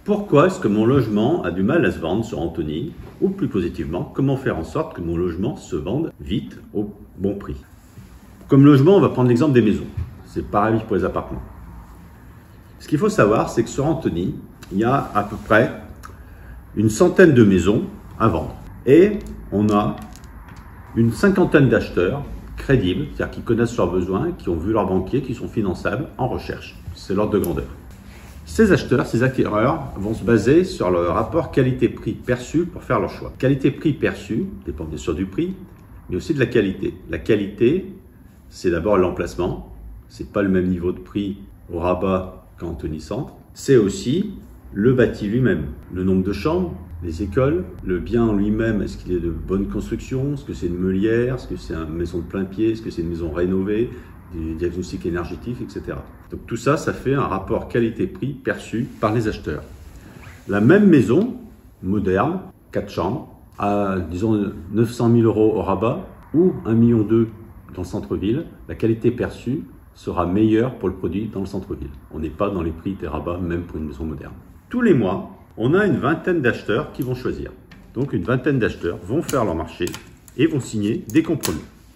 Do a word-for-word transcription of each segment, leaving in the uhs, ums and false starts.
Pourquoi est-ce que mon logement a du mal à se vendre sur Anthony? Ou plus positivement, comment faire en sorte que mon logement se vende vite au bon prix? Comme logement, on va prendre l'exemple des maisons. C'est pareil pour les appartements. Ce qu'il faut savoir, c'est que sur Anthony, il y a à peu près une centaine de maisons à vendre. Et on a une cinquantaine d'acheteurs crédibles, c'est-à-dire qui connaissent leurs besoins, qui ont vu leurs banquiers, qui sont finançables en recherche. C'est l'ordre de grandeur. Ces acheteurs, ces acquéreurs vont se baser sur le rapport qualité-prix perçu pour faire leur choix. Qualité-prix perçu dépend bien sûr du prix, mais aussi de la qualité. La qualité, c'est d'abord l'emplacement. C'est pas le même niveau de prix au Rabat qu'à Anthony Centre. C'est aussi le bâti lui-même, le nombre de chambres, les écoles, le bien en lui-même, est-ce qu'il est de bonne construction, est-ce que c'est une meulière, est-ce que c'est une maison de plein pied, est-ce que c'est une maison rénovée, des diagnostics énergétiques, et cetera. Donc tout ça, ça fait un rapport qualité-prix perçu par les acheteurs. La même maison, moderne, quatre chambres, à disons neuf cent mille euros au Rabat ou un million deux dans le centre-ville, la qualité perçue sera meilleure pour le produit dans le centre-ville. On n'est pas dans les prix des Rabats, même pour une maison moderne. Tous les mois, on a une vingtaine d'acheteurs qui vont choisir. Donc une vingtaine d'acheteurs vont faire leur marché et vont signer des compromis.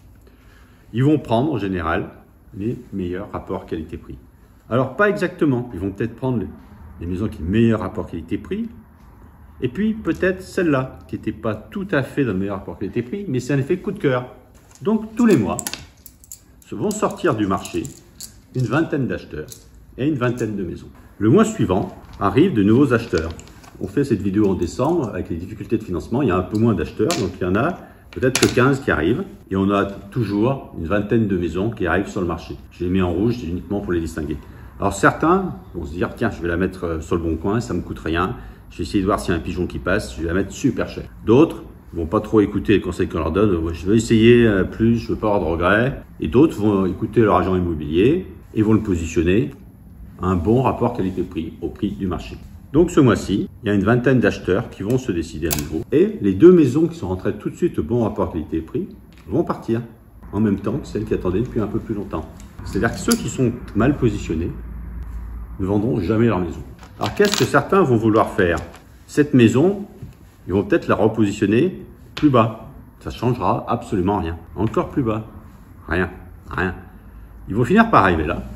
Ils vont prendre en général les meilleurs rapports qualité-prix. Alors pas exactement, ils vont peut-être prendre les, les maisons qui ont le meilleur rapport qualité-prix, et puis peut-être celle-là qui n'était pas tout à fait dans le meilleur rapport qualité-prix, mais c'est un effet coup de cœur. Donc tous les mois, vont sortir du marché une vingtaine d'acheteurs et une vingtaine de maisons. Le mois suivant, arrivent de nouveaux acheteurs. On fait cette vidéo en décembre avec les difficultés de financement, il y a un peu moins d'acheteurs, donc il y en a peut-être que quinze qui arrivent et on a toujours une vingtaine de maisons qui arrivent sur le marché. Je les mets en rouge, c'est uniquement pour les distinguer. Alors certains vont se dire, tiens, je vais la mettre sur le bon coin, ça me coûte rien, je vais essayer de voir s'il y a un pigeon qui passe, je vais la mettre super cher. D'autres vont pas trop écouter les conseils qu'on leur donne, je vais essayer plus, je veux pas avoir de regrets. Et d'autres vont écouter leur agent immobilier et vont le positionner à un bon rapport qualité-prix au prix du marché. Donc ce mois-ci, il y a une vingtaine d'acheteurs qui vont se décider à nouveau. Et les deux maisons qui sont rentrées tout de suite au bon rapport qualité-prix vont partir en même temps que celles qui attendaient depuis un peu plus longtemps. C'est-à-dire que ceux qui sont mal positionnés ne vendront jamais leur maison. Alors qu'est-ce que certains vont vouloir faire? Cette maison, ils vont peut-être la repositionner plus bas. Ça ne changera absolument rien. Encore plus bas. Rien. Rien. Ils vont finir par arriver là.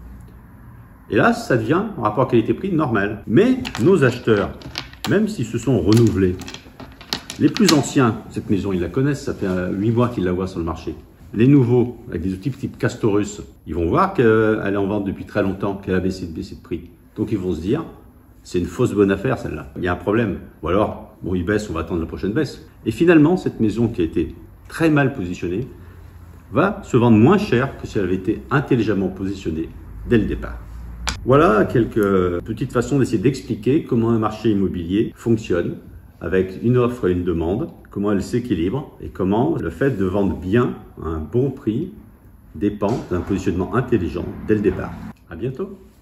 Et là, ça devient un rapport qualité-prix normal. Mais nos acheteurs, même s'ils se sont renouvelés, les plus anciens, cette maison, ils la connaissent, ça fait huit mois qu'ils la voient sur le marché. Les nouveaux, avec des outils type Castorus, ils vont voir qu'elle est en vente depuis très longtemps, qu'elle a baissé de, baissé de prix. Donc ils vont se dire, c'est une fausse bonne affaire celle-là. Il y a un problème. Ou alors, bon, il baisse, on va attendre la prochaine baisse. Et finalement, cette maison qui a été très mal positionnée va se vendre moins cher que si elle avait été intelligemment positionnée dès le départ. Voilà quelques petites façons d'essayer d'expliquer comment un marché immobilier fonctionne avec une offre et une demande, comment elle s'équilibre et comment le fait de vendre bien à un bon prix dépend d'un positionnement intelligent dès le départ. À bientôt.